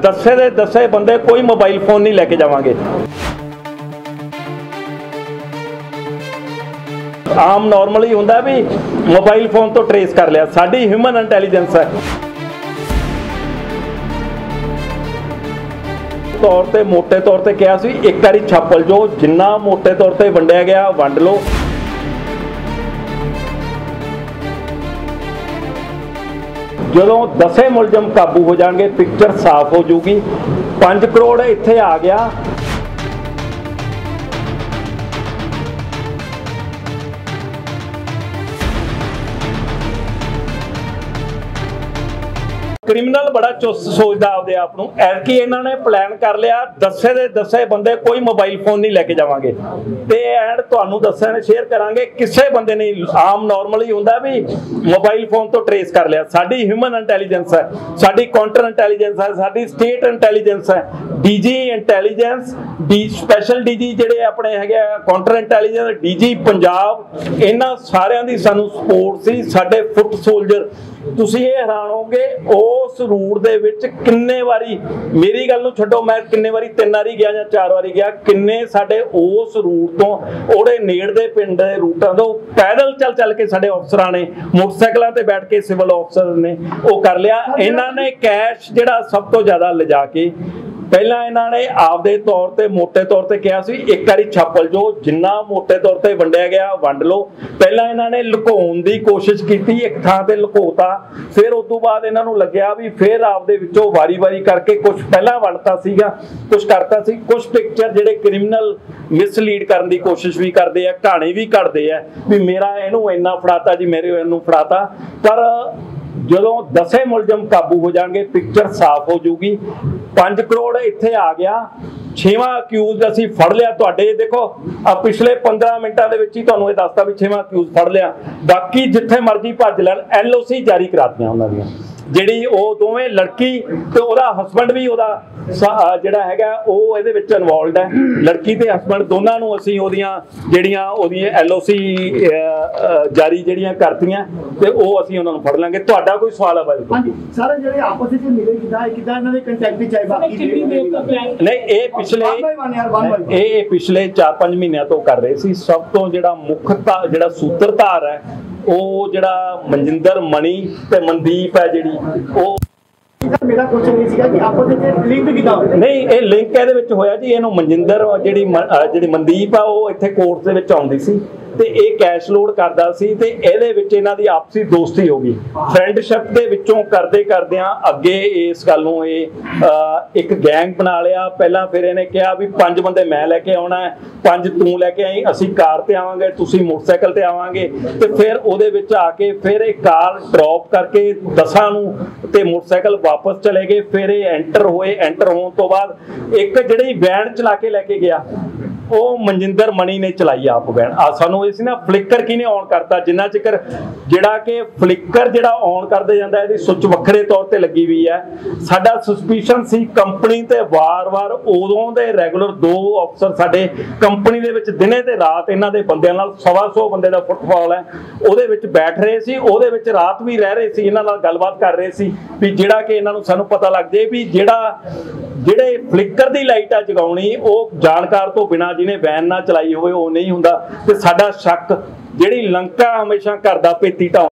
दसे दे दसे बंदे कोई मोबाइल फोन नहीं लेके जावांगे। आम नॉर्मली हुंदा भी मोबाइल फोन तो ट्रेस कर लिया, साडी ह्यूमन इंटैलीजेंस है तौर ते मोटे तौर ते कहा सी एक बारी छापल जो जिन्ना मोटे तौर ते वंडिया गया वंड लो। ਜਦੋਂ 10 मुलजम काबू हो जाएंगे पिक्चर साफ हो जूगी। 5 करोड़ इत्थे आ गया। क्रिमिनल बड़ा चुस्त सोचता आपदे आप नूं, ऐतकी इन्हां ने प्लान कर लिया 10 दे 10 बंदे कोई मोबाइल फोन नहीं लैके जावांगे ते एंड तुहानूं दस्सां ने शेयर करांगे किसी बंदे नहीं। आम नॉर्मली हुंदा भी मोबाइल फोन तो ट्रेस कर लिया, साडी ह्यूमन इंटैलीजेंस है, साडी काउंटर इंटैलीजेंस है, साडी स्टेट इंटैलीजेंस है, डीजी इंटैलीजेंस स्पैशल डीजी जिहड़े अपने हैगे काउंटर इंटैलीजेंस डीजी पंजाब इन्हां सारियां दी सानूं सपोर्ट सी। साडे फुट सोल्जर तुसीं ये हैरान होगे उस रूट दे विच किन्ने वारी, मेरी गल नूं छड्डो मैं किन्ने वारी 3 वारी गया जां 4 वारी गया, किन्ने साडे उस रूट तो ओहदे नेड़े पिंड दे रूटां तो पैदल चल चल के साडे अफसरां ने मोटरसाइकिलां ते बैठ के सिविल अफसर ने वो कर लिया। इन्हां ने कैश जिहड़ा सब तो ज़्यादा लिजा के पहला इन्हां ने आपदे तौर ते मोटे तौर ते कहा सी एक बारी छापल जो जिन्ना मोटे तौर ते वंडिया गया वंड लो। पहला इन्हां ने लुकाउण दी कोशिश की, एक थां ते लुकोता, फिर उस तो बाद इन्हां नूं लग्या भी फिर आपदे विचों वारी वारी करके कुछ पहला वंडता सीगा, कुछ करता सी, कुछ पिक्चर जिहड़े क्रिमिनल मिसलीड करन दी कोशिश भी करदे आ, कहानी भी करदे आ भी मेरा इहनूं इन्ना फड़ाता जी मेरे इहनूं फड़ाता। पर ਜਦੋਂ 10 मुलजम काबू हो जाएंगे पिक्चर साफ हो जूगी। 5 करोड़ इत्थे आ गया। 6वां अक्यूज असीं फड़ लिया। तुहाडे देखो पिछले 15 मिनटां दे विच ही तुहानूं इह दसता भी 6वां अक्यूज फड़ लिया। बाकी जिथे मर्जी भज लैण LOC जारी करातीआं उन्हां दीआं, ਜਿਹੜੀ ਉਹ ਦੋਵੇਂ ਲੜਕੀ ਤੇ ਉਹਦਾ ਹਸਬੰਡ ਵੀ ਉਹਦਾ ਜਿਹੜਾ ਹੈਗਾ ਉਹ ਇਹਦੇ ਵਿੱਚ ਇਨਵੋਲਡ ਹੈ। ਲੜਕੀ ਤੇ ਹਸਬੰਡ ਦੋਨਾਂ ਨੂੰ ਅਸੀਂ ਉਹਦੀਆਂ LOC ਜਾਰੀ ਜਿਹੜੀਆਂ ਕਰਤੀਆਂ ਤੇ ਉਹ ਅਸੀਂ ਉਹਨਾਂ ਨੂੰ ਫੜ ਲਾਂਗੇ। ਤੁਹਾਡਾ ਕੋਈ ਸਵਾਲ ਹੈ ਬਾਈ? ਹਾਂਜੀ ਸਾਰੇ ਜਿਹੜੇ ਆਪਸ ਵਿੱਚ ਮਿਲੇ ਕਿਦਾਂ ਇਹਨਾਂ ਦੇ ਕੰਟੈਕਟ ਵਿੱਚ ਆਏ ਬਾਕੀ ਨਹੀਂ ਇਹ ਪਿਛਲੇ 4-5 ਮਹੀਨਿਆਂ ਤੋਂ ਕਰ ਰਹੇ ਸੀ। ਸਭ ਤੋਂ ਜਿਹੜਾ ਮੁੱਖ ਜਿਹੜਾ ਸੂਤਰਧਾਰ ਹੈ ਉਹ ਜਿਹੜਾ ਮਨਜਿੰਦਰ ਮਣੀ ਤੇ ਮਨਦੀਪ ਹੈ ਜਿਹੜੀ ਉਹ मेरा क्वेश्चन ये सीगा कि आपस ਵਿੱਚ ਲਿੰਕ ਕਿਦਾਂ ਹੋਇਆ? ਨਹੀਂ ਇਹ ਲਿੰਕ ਇਹਦੇ ਵਿੱਚ ਹੋਇਆ ਜੀ। ਇਹਨੂੰ ਮਨਜਿੰਦਰ ਜਿਹੜੀ ਮਨਦੀਪ ਆ ਉਹ ਇੱਥੇ ਕੋਰਟ ਦੇ ਵਿੱਚ ਆਉਂਦੀ ਸੀ ਤੇ ਇਹ ਕੈਸ਼ ਲੋਡ ਕਰਦਾ ਸੀ ਤੇ ਇਹਦੇ ਵਿੱਚ ਇਹਨਾਂ ਦੀ ਆਪਸੀ ਦੋਸਤੀ ਹੋ ਗਈ। ਫਰੈਂਡਸ਼ਿਪ ਦੇ ਵਿੱਚੋਂ ਕਰਦੇ ਕਰਦਿਆਂ ਅੱਗੇ ਇਸ ਗੱਲ ਨੂੰ ਇਹ ਇੱਕ ਗੈਂਗ ਬਣਾ ਲਿਆ। ਪਹਿਲਾਂ ਫਿਰ ਇਹਨੇ ਕਿਹਾ ਵੀ 5 ਬੰਦੇ ਮੈਂ ਲੈ ਕੇ ਆਉਣਾ, 5 ਤੂੰ ਲੈ ਕੇ ਆਈ, ਅਸੀਂ ਕਾਰ ਤੇ ਆਵਾਂਗੇ, ਤੁਸੀਂ ਮੋਟਰਸਾਈਕਲ ਤੇ ਆਵਾਂਗੇ। ਤੇ ਫਿਰ ਉਹਦੇ ਵਿੱਚ ਆ ਕੇ ਫਿਰ ਇਹ ਕਾਰ ਡ੍ਰੌਪ ਕਰਕੇ 10 ਨੂੰ ਤੇ ਮੋਟਰਸਾਈਕਲ वापस चले गए। फिर एंटर होए, एंटर होने तो बाद एक जिहड़ी वैन चला के लैके गया ਉਹ ਮਨਜਿੰਦਰ ਮਣੀ ਨੇ ਚਲਾਈ ਆਪ ਵੈਨ। ਸਾਨੂੰ ਇਹ ਸੀ ਨਾ ਫਲਿੱਕਰ ਕਿਹਨੇ ਔਨ ਕਰਤਾ, ਜਿੰਨਾ ਚਿਰ ਜਿਹੜਾ ਕਿ ਫਲਿੱਕਰ ਜਿਹੜਾ ਔਨ ਕਰਦੇ ਜਾਂਦਾ ਇਹਦੀ ਸੁੱਚ ਵੱਖਰੇ ਤੌਰ ਤੇ ਲੱਗੀ ਹੋਈ ਹੈ। ਸਾਡਾ ਸਸਪੀਸ਼ਨ ਸੀ ਕੰਪਨੀ ਤੇ ਵਾਰ-ਵਾਰ ਉਦੋਂ ਦੇ ਰੈਗੂਲਰ 2 ਅਫਸਰ ਸਾਡੇ ਕੰਪਨੀ ਦੇ ਵਿੱਚ ਦਿਨੇ ਤੇ ਰਾਤ ਇਹਨਾਂ ਦੇ ਬੰਦਿਆਂ ਨਾਲ 125 ਬੰਦੇ ਦਾ ਫੁੱਟਫਾਲ ਹੈ ਉਹਦੇ ਵਿੱਚ ਬੈਠ ਰਹੇ ਸੀ, ਉਹਦੇ ਵਿੱਚ ਰਾਤ ਵੀ ਰਹਿ ਰਹੇ ਸੀ, ਇਹਨਾਂ ਨਾਲ ਗੱਲਬਾਤ ਕਰ ਰਹੇ ਸੀ ਵੀ ਜਿਹੜਾ ਕਿ ਇਹਨਾਂ ਨੂੰ ਸਾਨੂੰ ਪਤਾ ਲੱਗ ਜੇ ਵੀ ਜਿਹੜੇ ਫਲਿੱਕਰ ਦੀ ਲਾਈਟ ਆ ਜਗਾਉਣੀ ਉਹ ਜਾਣਕਾਰ ਤੋਂ ਬਿਨਾਂ ਜਿਹਨੇ ਵੈਨ ਨਾ ਚਲਾਈ ਹੋਵੇ ਉਹ ਨਹੀਂ ਹੁੰਦਾ। ਤੇ ਸਾਡਾ ਸ਼ੱਕ ਜਿਹੜੀ ਲੰਕਾ ਹਮੇਸ਼ਾ ਘਰ ਦਾ ਭੇਤੀ ਢਾਉਣ